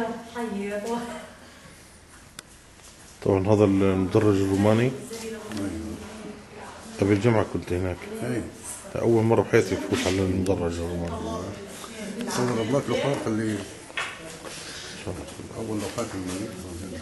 طبعا هذا المدرج الروماني. قبل الجمعة كنت هناك. أول مرة بحياتي بفوت على المدرج الروماني. صور بلاك لوحات اللي أول لوحات الملك.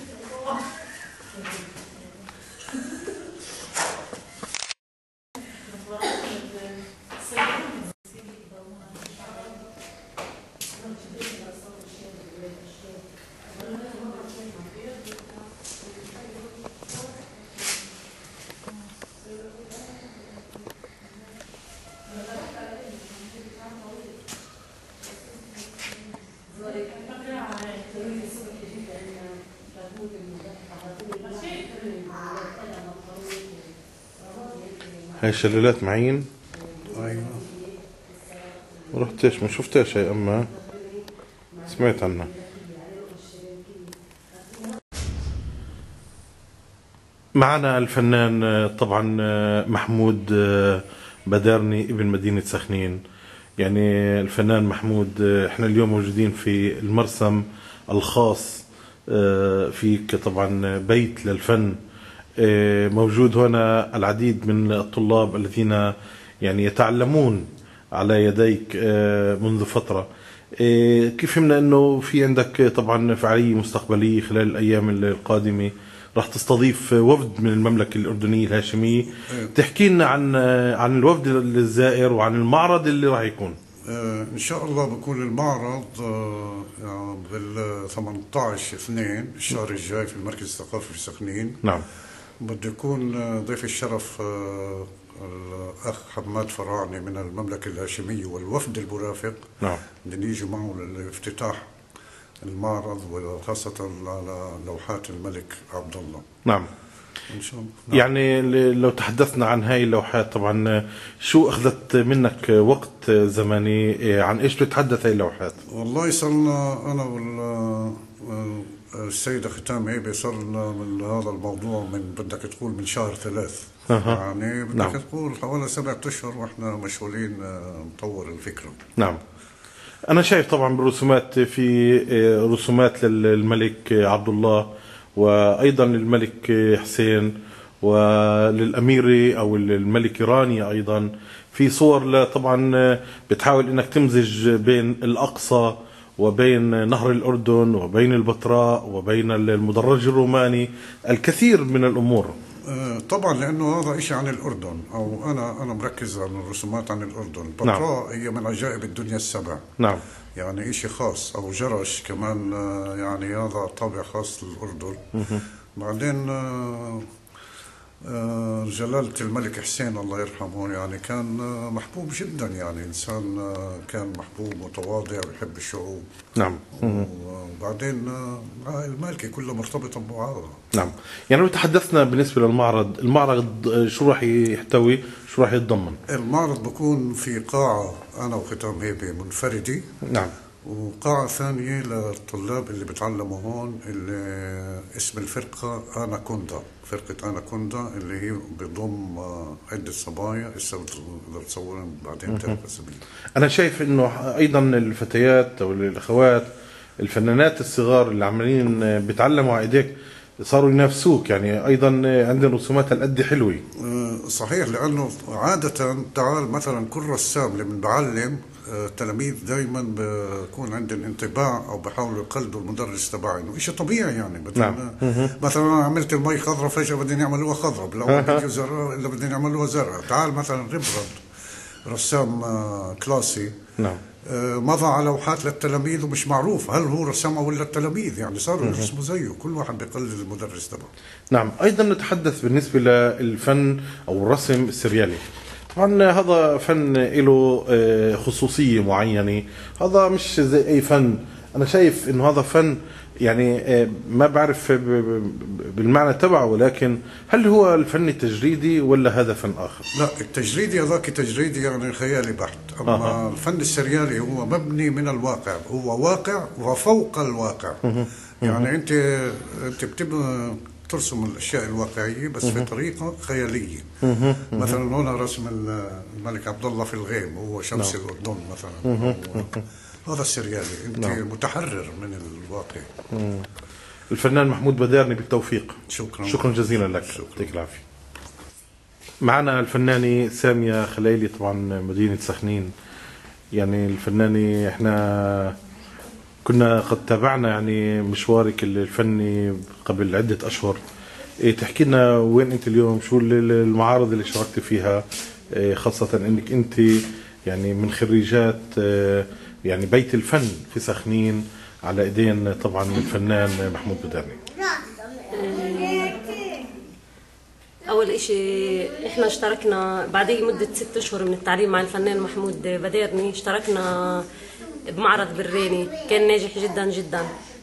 هاي شلالات معين. أيوة. رحتش ما شفتهاش هاي، أما سمعت عنها. معنا الفنان طبعا محمود بدارني ابن مدينة سخنين. يعني الفنان محمود، احنا اليوم موجودين في المرسم الخاص فيك، طبعا بيت للفن. موجود هنا العديد من الطلاب الذين يعني يتعلمون على يديك منذ فترة. كيف فهمنا انه في عندك طبعا فعالية مستقبلية خلال الايام القادمة، راح تستضيف وفد من المملكة الأردنية الهاشمية. تحكي لنا عن الوفد الزائر وعن المعرض اللي راح يكون. إن شاء الله بكون المعرض بال 18/2 الشهر الجاي في المركز الثقافي في سخنين. نعم. بده يكون ضيف الشرف الأخ حماد فراعنة من المملكة الهاشمية والوفد المرافق. نعم. بدهم يجوا معه لافتتاح المعرض، وخاصة على لوحات الملك عبد الله. نعم. إن شاء الله. نعم. يعني لو تحدثنا عن هاي اللوحات، طبعا شو أخذت منك وقت زمني؟ عن إيش بتتحدث هاي اللوحات؟ والله صرنا أنا والسيدة ختام عيبة صرنا من هذا الموضوع من بدك تقول من شهر 3. يعني بدك نعم. تقول حوالي 7 أشهر وإحنا مشغولين نطور الفكرة. نعم. أنا شايف طبعا بالرسومات، في رسومات للملك عبد الله وأيضا للملك حسين وللأميرة أو الملكة رانيا. أيضا في صور طبعا بتحاول أنك تمزج بين الأقصى وبين نهر الأردن وبين البتراء وبين المدرج الروماني، الكثير من الأمور. طبعا لانه هذا شيء عن الاردن، او انا مركز على الرسومات عن اردن. البتراء نعم. هي من عجائب الدنيا السبع. نعم. يعني شيء خاص، او جرش كمان، يعني هذا طابع خاص للاردن. بعدين جلالة الملك حسين الله يرحمه يعني كان محبوب جدا، يعني إنسان كان محبوب متواضع ويحب الشعوب. نعم. وبعدين المالكة كلها مرتبطة ببعضها. نعم. يعني لو تحدثنا بالنسبة للمعرض، المعرض شو راح يحتوي، شو راح يتضمن؟ المعرض بكون في قاعة أنا وختام هيبة منفردة. نعم. وقاعة ثانية للطلاب اللي بتعلموا هون، اللي اسم الفرقة أناكوندا، فرقة أناكوندا اللي هي بضم عدة صبايا. إذا بتصورن بعدين بتعرف اسمها. أنا شايف إنه أيضا الفتيات أو الأخوات الفنانات الصغار اللي عمالين بيتعلموا على إيديك صاروا ينافسوك، يعني أيضا عندنا رسومات هالقد حلوة. صحيح، لأنه عادة تعال مثلا كل رسام اللي بعلم التلاميذ دائما بكون عندهم انطباع او بحاولوا يقلدوا المدرس تبعي، انه شيء طبيعي يعني. نعم. مثلا انا عملت المي خضراء، فجاه بدهم يعملوها خضراء، بالاول بدهم زرقاء الا بدهم يعملوها زرقاء. تعال مثلا ريمبراند رسام كلاسي. نعم. مضى على لوحات للتلاميذ ومش معروف هل هو رسمها ولا التلاميذ، يعني صاروا يرسموا زيه، كل واحد بيقلد المدرس تبعه. نعم. ايضا نتحدث بالنسبه للفن او الرسم السريالي. طبعا هذا فن له خصوصيه معينه، هذا مش زي اي فن. انا شايف انه هذا فن يعني ما بعرف بالمعنى تبعه، ولكن هل هو الفن التجريدي ولا هذا فن آخر؟ لا، التجريدي هذاك تجريدي يعني خيالي بحت. أما الفن السريالي هو مبني من الواقع، هو واقع وفوق الواقع. يعني أنت ترسم الأشياء الواقعية بس في طريقة خيالية. مثلا هنا رسم الملك عبد الله في الغيم، هو شمس الأردن مثلا. هذا السريالي. انت نعم. متحرر من الواقع. الفنان محمود بدارني، بالتوفيق. شكرا جزيلا لك، يعطيك العافية. معنا الفنانة سامية خليلي، طبعا مدينة سخنين. يعني الفنانة احنا كنا قد تابعنا يعني مشوارك الفني قبل عدة أشهر. تحكي لنا وين أنت اليوم، شو المعارض اللي شاركت فيها، خاصة أنك أنت يعني من خريجات يعني بيت الفن في سخنين على ايدين طبعا الفنان محمود بدارني. اول اشي احنا اشتركنا بعد مدة 6 اشهر من التعليم مع الفنان محمود بدارني، اشتركنا بمعرض بريني، كان ناجح جدا جدا.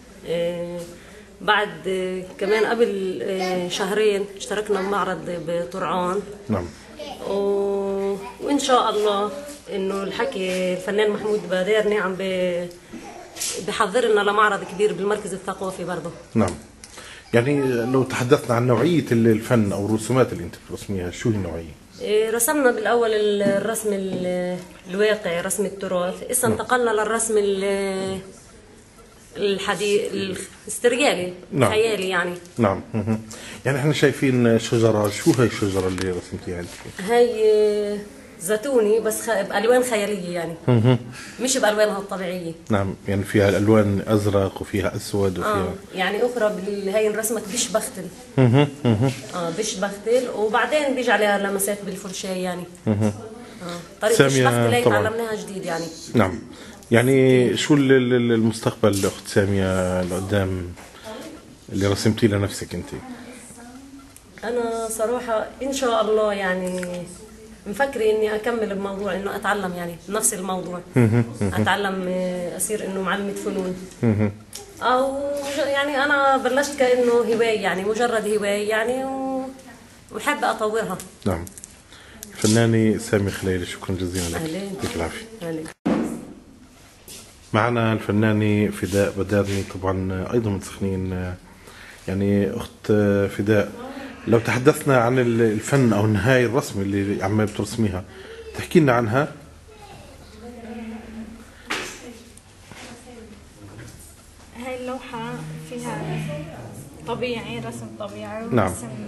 بعد كمان قبل شهرين اشتركنا بمعرض بطرعان. نعم. وان شاء الله انه الحكي الفنان محمود بدارني عم بحضرنا لمعرض كبير بالمركز الثقافي برضه. نعم. يعني لو تحدثنا عن نوعية الفن أو الرسومات اللي أنت بترسميها، شو هي النوعية؟ رسمنا بالأول الرسم الواقعي، رسم التراث. إسا انتقلنا للرسم السريالي، نعم. الخيالي يعني. نعم. يعني احنا شايفين شجرة، شو هاي الشجرة اللي رسمتيها انت؟ هاي زيتوني بس بألوان خيالية يعني. مش بألوانها الطبيعية. نعم. يعني فيها الألوان أزرق وفيها أسود وفيها يعني أخرى هاي انرسمت بش بختل. بش بختل، وبعدين بيجي عليها لمسات بالفرشاة يعني. طريقة بش بختل هي تعلمناها جديد يعني. نعم. يعني شو المستقبل أخت سامية لقدام اللي رسمتيه لنفسك أنت؟ أنا صراحة إن شاء الله يعني مفكرة إني أكمل بموضوع إنه أتعلم يعني نفس الموضوع. أتعلم أصير إنه معلمة فنون. أو يعني أنا بلشت كأنه هواية يعني، مجرد هواية يعني، وحابة أطورها. نعم. الفنانة سامية خليلي، شكرا جزيلا لك، يعطيك العافية. معنا الفنانة فداء بدارني، طبعا أيضا من سخنين. يعني أخت فداء، لو تحدثنا عن الفن أو النهاية الرسم اللي عم بترسميها، تحكي لنا عنها. هاي اللوحة فيها طبيعي، رسم طبيعي ورسم. نعم.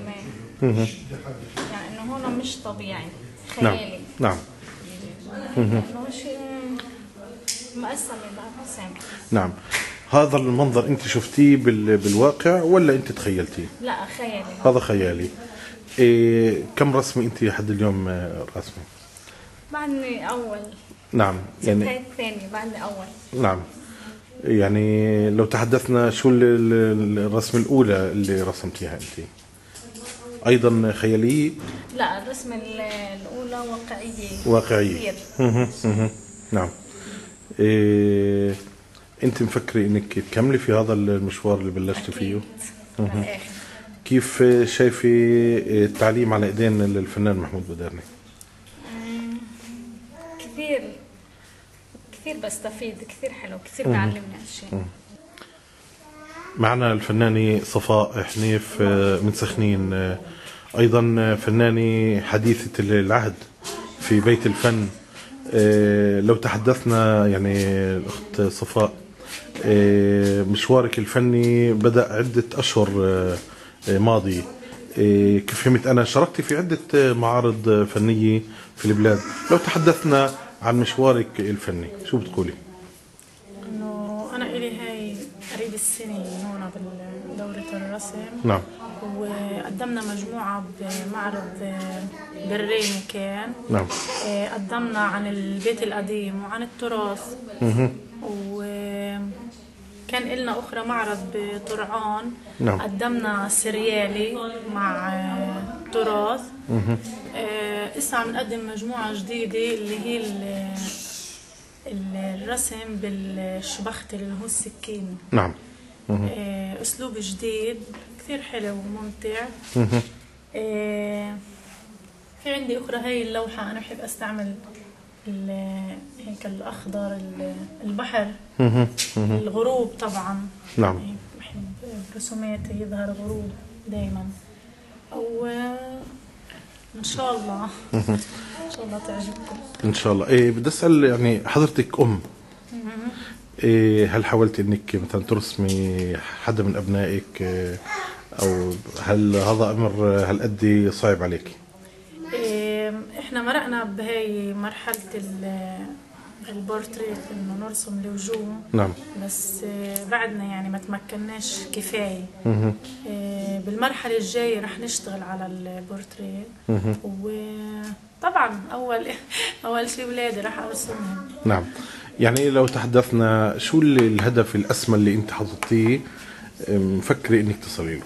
يعني إنه هون مش طبيعي، خيالي. نعم. إنه شيء مقسم بالأقسام. نعم. هذا المنظر أنت شفتيه بالواقع ولا أنت تخيلتيه؟ لا، خيالي. هذا خيالي. كم رسمة أنت لحد اليوم رسمة؟ بعدني أول. نعم. يعني هاي الثانية، بعدني أول. نعم. يعني لو تحدثنا، شو الرسمة الأولى اللي رسمتيها أنت؟ أيضا خيالية؟ لا، الرسمة الأولى واقعية. واقعية. نعم. أنت مفكرة إنك تكملي في هذا المشوار اللي بلشت فيه؟ للآخر. كيف شايفة التعليم على إيدين الفنان محمود بدارني؟ كثير بستفيد، كثير حلو، كثير بيعلمني أشياء. معنا الفنانة صفاء حنيف من سخنين، أيضا فنانة حديثة العهد في بيت الفن. لو تحدثنا يعني الأخت صفاء، مشوارك الفني بدأ عدة أشهر ماضية. كيف فهمت أنا شاركتي في عدة معارض فنية في البلاد. لو تحدثنا عن مشوارك الفني، شو بتقولي؟ إنه أنا إلي هاي قريب السنة هون بدورة الرسم. نعم. وقدمنا مجموعة بمعرض بريني كان. نعم. قدمنا عن البيت القديم وعن التراث. وكان إلنا أخرى معرض بطرعان. نعم. قدمنا سريالي مع تراث. إسا عم نقدم مجموعة جديدة اللي هي الرسم بالشبخت اللي هو السكين. نعم. أسلوب جديد كثير حلو وممتع. في عندي أخرى هاي اللوحة، أنا بحب أستعمل هيك الأخضر، البحر، الغروب طبعا. نعم. بحب برسوماتي يظهر غروب دايما. أو إن شاء الله إن شاء الله تعجبكم. إن شاء الله. بدي أسأل، يعني حضرتك هل حاولت انك مثلا ترسمي حدا من ابنائك او هل هذا امر هالقد صعب عليك؟ احنا مرقنا بهاي مرحلة البورتريت انه نرسم الوجوه. نعم. بس بعدنا يعني ما تمكناش كفاية. بالمرحلة الجاية رح نشتغل على البورتريت. وطبعا اول شيء ولادي رح ارسمهم. نعم. يعني لو تحدثنا شو الهدف الاسمى اللي انت حطيتيه مفكرة انك تصلي له؟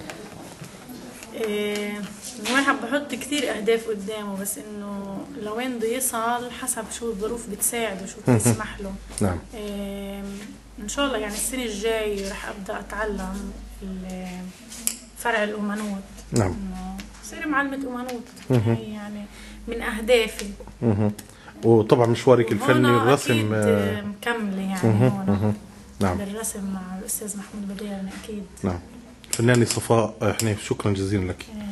الواحد بحط كثير اهداف قدامه، بس انه لوين بده يصل حسب شو الظروف بتساعده وشو بتسمح له. نعم. ان شاء الله يعني السنه الجاي رح ابدا اتعلم فرع الامانوت. نعم. صير معلمه امانوت. هي يعني من اهدافي. وطبعا مشوارك الفني الرسم أكيد مكمله يعني هون. نعم. بالرسم مع الاستاذ محمود بديرني اكيد. نعم. فنانة صفاء، احنا شكرا جزيلا لك.